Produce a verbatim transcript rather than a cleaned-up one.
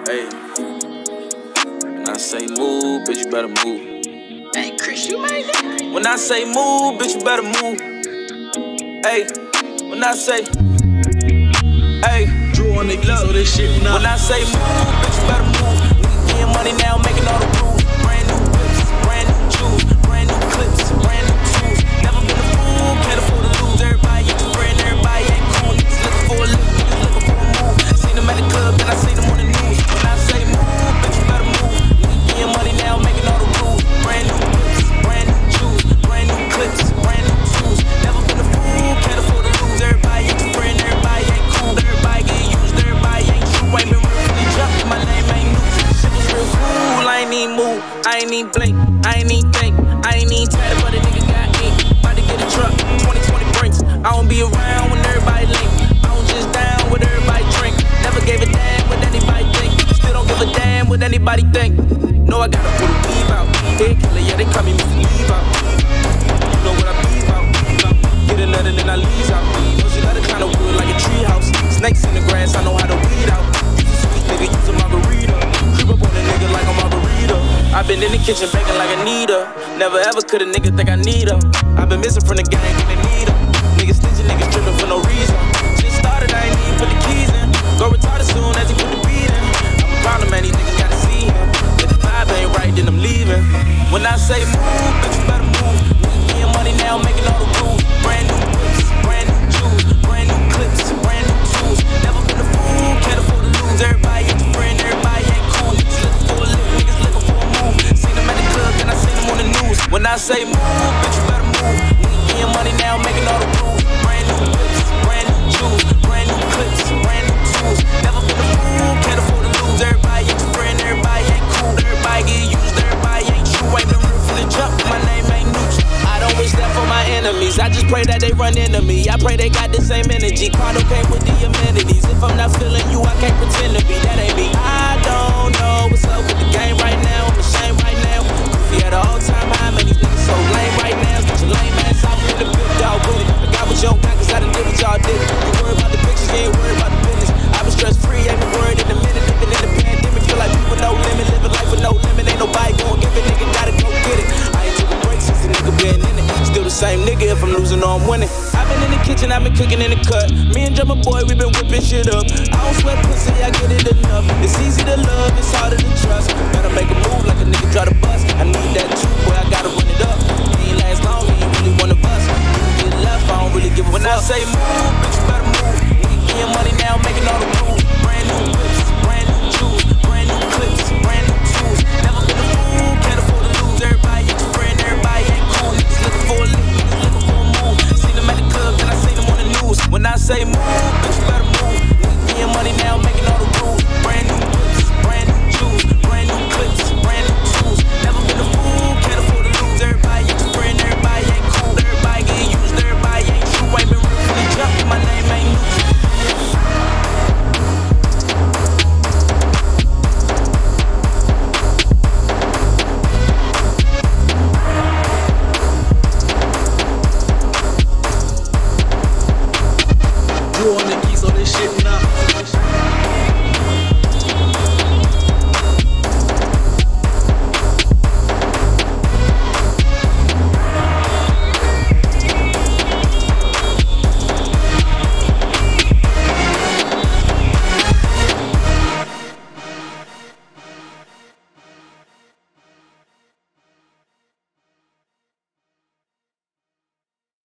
Hey, when I say move, bitch, you better move. Hey, Chris, you made that? When I say move, bitch, you better move. Hey, when I say, hey, Drew on the keys, so this shit now. When I say move, bitch, you better move. Niggas getting money now, making all the rules. Brand new whips, brand new jewels, brand new clips, brand new tools. Never been a fool, can't afford to lose. Everybody ain't your friend, everybody ain't cool. Niggas looking for a look, niggas looking for a move. Seen them at the club, then I seen them on the news. When I say move, bitch, you better move. Niggas getting money now, making all the rules. Brand new whips, brand new jewels, brand new clips, brand new tools. Never been a fool, can't afford to lose. Everybody ain't your friend, everybody ain't cool. Everybody get used, everybody ain't true. Ain't been really jumping, my name ain't Noochie. Shit was real cool, I ain't even move, I ain't even blink, I ain't even think, I ain't even tatted, but a nigga got ink. About to get a truck, twenty twenty brinks. I don't be around when everybody link. I don't just down with everybody drink. Never gave a damn what anybody think. Still don't give a damn what anybody think. No, I gotta pull the weave out. Head killer, yeah, they call me Mister Leave Out. You know what I be about. Get a nut and then I leave out. Know she let it kinda wood like a treehouse. Snakes in the grass, I know how to weed out. Use a sweet nigga, use a margarita. Creep up on a nigga like a margarita. I've been in the kitchen baking like Anita. Never ever could a nigga think I need her. I've been missing from the gang and they need her. Niggas snitching, niggas tripping for no reason. Just started, I ain't even put the keys in. Go retarded soon as he put the beat in. I'm a problem, man, these niggas gotta see him. If the vibe ain't right, then I'm leaving. When I say move, bitch, you better move. Niggas getting money now, making all the rules. Brand new whips, brand new jewels, brand new clips, brand new tools. Never been a fool, can't afford to lose. Everybody ain't your friend, everybody ain't cool. Niggas looking for a look, niggas looking for a move. Seen them at the club, then I seen them on the news. When I say move, bitch, you better move. Niggas getting money now, making all the rules. Brand new whips, brand new jewels, brand new clips, brand new tools. Never been a fool, can't afford to lose. Everybody ain't your friend, everybody ain't cool. Everybody get used, everybody ain't true. Ain't been real from the jump, my name ain't Noochie. I don't wish that for my enemies, I just pray that they run into me. I pray they got the same energy. Quando came with the amenities. If I'm not feeling you, I can't pretend to be. That ain't me. I don't know what's up with the game right now. I'm ashamed right now. Goofy at an all-time high, man, these niggas so lame right now. Such a lame ass, I'm with a big dog with it. I got what you don't got, cause I done did what y'all did. You worry about the pictures, you ain't worried about the business. I've been stress-free, ain't been worried in a minute. Living in the pandemic, feel like people no limit. Living life with no limit, ain't nobody gon' give it. Nigga gotta go get it. I ain't took a break since the nigga been in it. Still the same nigga, if I'm losing or I'm winning. I've been in the kitchen, I've been cooking in the cut. Me and Drummer Boy, we been whipping shit up. I don't sweat pussy,